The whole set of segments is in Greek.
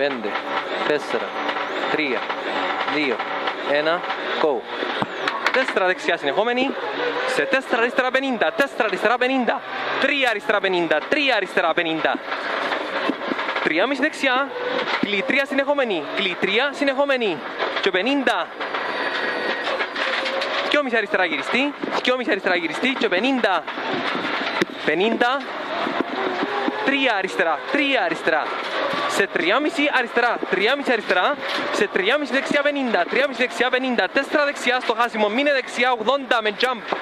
5, 4, 3, 2, 1, go. 4 δεξιά συνεχόμενη, σε 4 αριστερά 50, 4 αριστερά 50, 3 αριστερά 50, 3 αριστερά 50. 3,5 δεξιά, κλει 3 συνεχόμενη, κλει 3 συνεχόμενη και 50. 2,5 αριστερά γυριστή, 2,5 αριστερά γυριστή και 50. 50. 3 αριστερά, 3 αριστερά. Σε 3,5 αριστερά, 3,5 αριστερά, σε 3,5 δεξιά 50, 3,5 δεξιά 50, 4 δεξιά στο χάσιμο, μείνε δεξιά 80 με jump.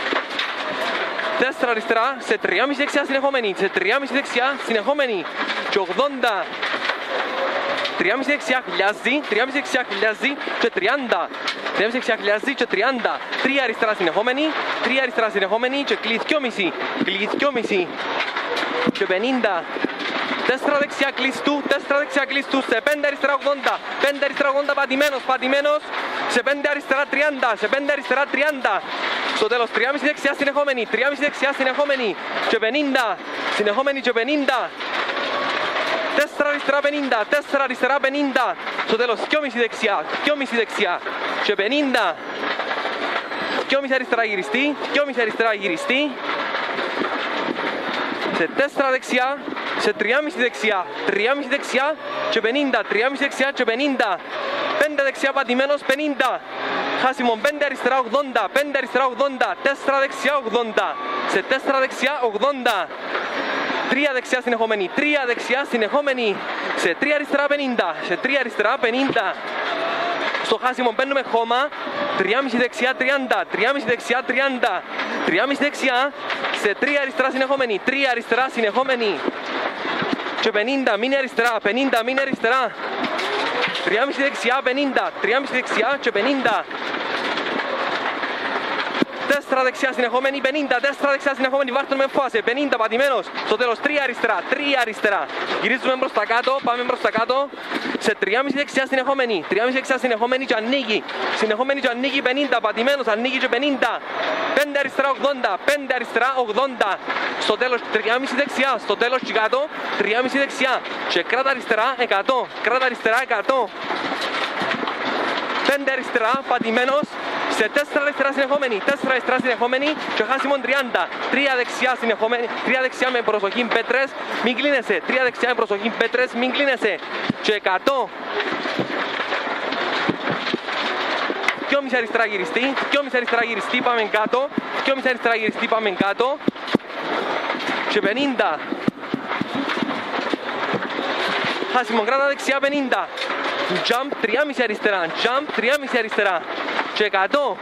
4 αριστερά, σε 3,5 δεξιά συνεχόμενη, σε 3,5 δεξιά συνεχόμενη και 80. 3,5 δεξιά χιλιάζει, 3,5 δεξιά χιλιάζει και 30. 3,5 δεξιά χιλιάζει και 30. 3 αριστερά συνεχόμενη, 3 αριστερά συνεχόμενη και κλει 2,5, κλει 2,5 και 50. 4 δεξιά κλειστού, 4 δεξιά κλειστού, σε 5 αριστερά 80, 5 αριστερά 80 πατημένος, πατημένος, σε 5 αριστερά 30, σε 5 αριστερά 30. Στο τέλος 3,5 δεξιά συνεχόμενη, 3,5 δεξιά συνεχόμενη και 50, συνεχόμενη και 50. 4 αριστερά 50, 4 αριστερά 50, στο τέλος 2,5 δεξιά, 2,5 δεξιά και 50. 2,5 αριστερά γυριστή, 2,5 αριστερά γυριστή, σε 4 δεξιά, σε 3,5 δεξιά, 3,5 δεξιά και 50, 3,5 δεξιά και 50. 5 δεξιά πατημένος 50. Χάσιμο 5 αριστερά 80, 5 αριστερά 80, 4 δεξιά 80, σε 4 δεξιά 80. 3 δεξιά συνεχόμενη, 3 δεξιά συνεχόμενη, σε 3 αριστερά 50, σε 3 αριστερά 50. Στο χάσιμο μπαίνουμε χώμα, 3,5 δεξιά 30, 3,5 δεξιά 30, 3,5 δεξιά, σε 3 αριστερά συνεχόμενη, 3 αριστερά συνεχόμενη και 50, μείνε αριστερά, 50, μείνε αριστερά. 3,5 δεξιά 50, 3,5 δεξιά και 50. 4 δεξιά συνεχόμενη, 50, 4 δεξιά συνεχόμενη, βάρτον με φάση, 50 πατημένος, στο τέλος 3 αριστερά, 3 αριστερά. Γυρίζουμε προς τα κάτω, πάμε προς τα κάτω, σε 3,5 δεξιά συνεχόμενη, 3,5 δεξιά συνεχόμενη και ανοίγει, συνεχόμενη και ανοίγει 50, πατημένος, ανοίγει και 50. 5 αριστερά 80, 5 αριστερά 80, στο τέλος 3,5 δεξιά, στο τέλος και κάτω, 3,5 δεξιά και κράτα αριστερά 100, κράτα αριστερά 100. 5 αριστερά, πατημένος, σε 4 αριστερά συνεχόμενη, 4 αριστερά συνεχόμενη και χάσιμον 30. 3 δεξιά συνεχόμενη, 3 δεξιά με προσοχή πέτρες, μην κλείνεσαι. 3 δεξιά με προσοχή πέτρες, μην κλείνεσαι. Και 100. 2,5 αριστερά γυριστή, 2,5 αριστερά γυριστή, πάμε κάτω. 2,5 αριστερά γυριστή, πάμε κάτω. Και 50. Χάσιμον, κράτα δεξιά 50. Jump 3,5 αριστερά, jump 3,5 αριστερά και 100.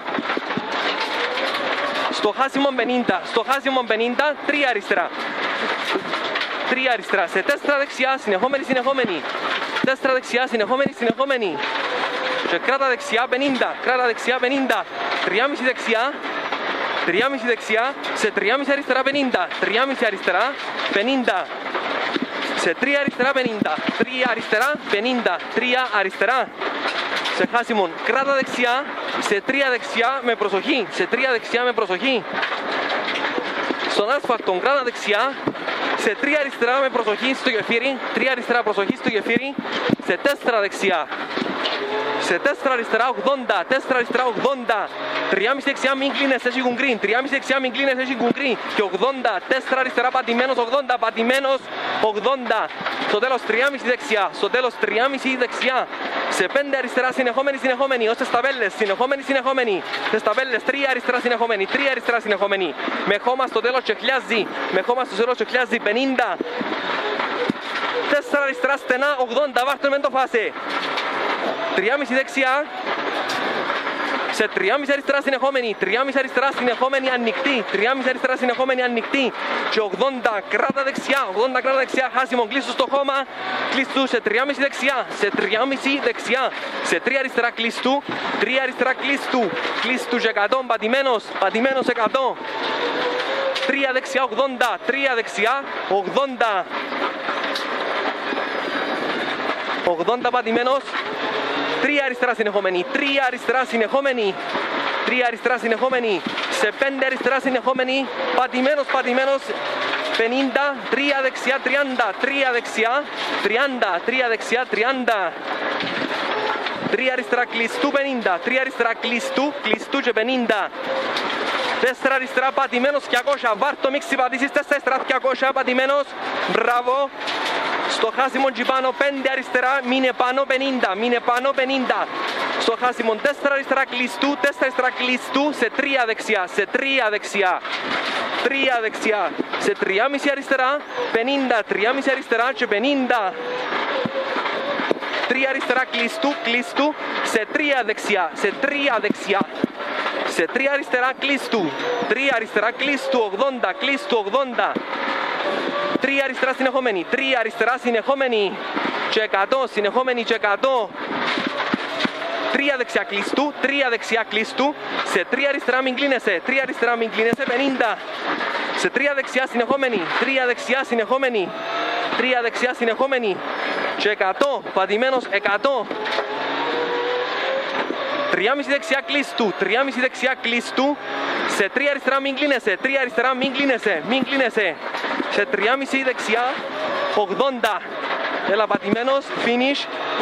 Στο χάσιμο 50, στο χάσιμο 50, 3 αριστερά. 3 αριστερά, σε 4 δεξιά, συνεχόμενη, συνεχόμενη. 4 δεξιά, συνεχόμενη, συνεχόμενη. Και κράτα δεξιά 50, κράτα δεξιά 50. 3,5 δεξιά, 3,5 δεξιά, σε 3,5 αριστερά 50. 3,5 αριστερά, 50. Σε 3 αριστερά 50, 3 αριστερά 50, 3 αριστερά. Σε χάσιμον, κράτα δεξιά, σε 3 δεξιά με προσοχή, σε 3 δεξιά με προσοχή. Στον άσφαλτο, κράτα δεξιά, σε 3 αριστερά με προσοχή στο γεφύρι, 3 αριστερά προσοχή στο γεφύρι, σε 4 δεξιά. Σε 4 αριστερά 80, 4 αριστερά 80, 3,5 δεξιά μην κλείνες, έχει κουγκρί, 3,5 δεξιά μην κλείνες, έχει κουγκρί και 80, 4 αριστερά πατημένος 80, πατημένος 80, στο τέλος 3,5 δεξιά, στο τέλος 3,5 δεξιά, σε 5 αριστερά συνεχόμενη, συνεχόμενη, ως τις ταβέλες, συνεχόμενη, συνεχόμενη, στις ταβέλες 3 αριστερά συνεχόμενη, 3 αριστερά συνεχόμενη, με χώμα στο τέλος και χλιάζει, με χώμα στο τέλος και χλιάζει 50, 4 αριστερά στενά 80, βάρτον με το φάσε. 3,5 δεξιά, σε 3,5 αριστερά συνεχόμενη, 3,5 αριστερά συνεχόμενη ανοιχτή, 3,5 αριστερά συνεχόμενη ανοιχτή και 80 κράτα δεξιά, 80 κράτα δεξιά, χάσιμο, κλείστου στο χώμα, κλείστου σε 3,5 δεξιά, σε 3,5 δεξιά, σε 3 αριστερά κλείστου, 3 αριστερά κλείστου, κλείστου και 100, πατημένος, πατημένος 100, 3 δεξιά 80, 3 δεξιά 80, 80 πατημένος, 3 αριστερά συνεχόμενη, 3 αριστερά συνεχόμενη, 3 αριστερά συνεχόμενη, σε 5 αριστερά συνεχόμενη, πατημένος, πατημένος, 50, 3 δεξιά, 30, 3 δεξιά, 30, 3 δεξιά, 30. 3 αριστερά κλειστού, 50, 3 αριστερά κλειστού και 50. 4 αριστερά πατημένος, 200, βάρ' το μίξι πατήσεις, 4 αριστερά, 200, πατημένος, μπράβο. Στο χάσιμο και πάνω, 5 αριστερά, μείνε πάνω, 50, μείνε πάνω, 50. Στο χάσιμο 4 αριστερά κλειστού, 4 αριστερά κλειστού, σε 3 δεξιά, σε 3 δεξιά. 3 δεξιά, σε 3,5 αριστερά, 50, 3,5 αριστερά και 50. 3 αριστερά κλειστού, σε 3 δεξιά, σε 3 δεξιά. Σε 3 αριστερά κλειστού, 3 αριστερά κλειστού, 80, κλειστού, 80. 3 αριστερά συνεχόμενη, 3 αριστερά συνεχόμενη και 100, συνεχόμενη και 100. 3 δεξιά κλειστού, 3 δεξιά κλειστού, σε 3 αριστερά μην κλείνεσαι, 3 αριστερά μην κλείνεσαι, 50. Σε 3 δεξιά συνεχόμενη, 3 δεξιά συνεχόμενη, 3 δεξιά συνεχόμενη και 100, πατημένος 100. 3,5 δεξιά κλειστού, 3,5 δεξιά κλειστού, σε 3 αριστερά μην κλείνεσαι, 3 αριστερά μην κλείνεσαι, μην κλείνεσαι. Σε 3,5 δεξιά, 80. Έλα πατημένος, finish.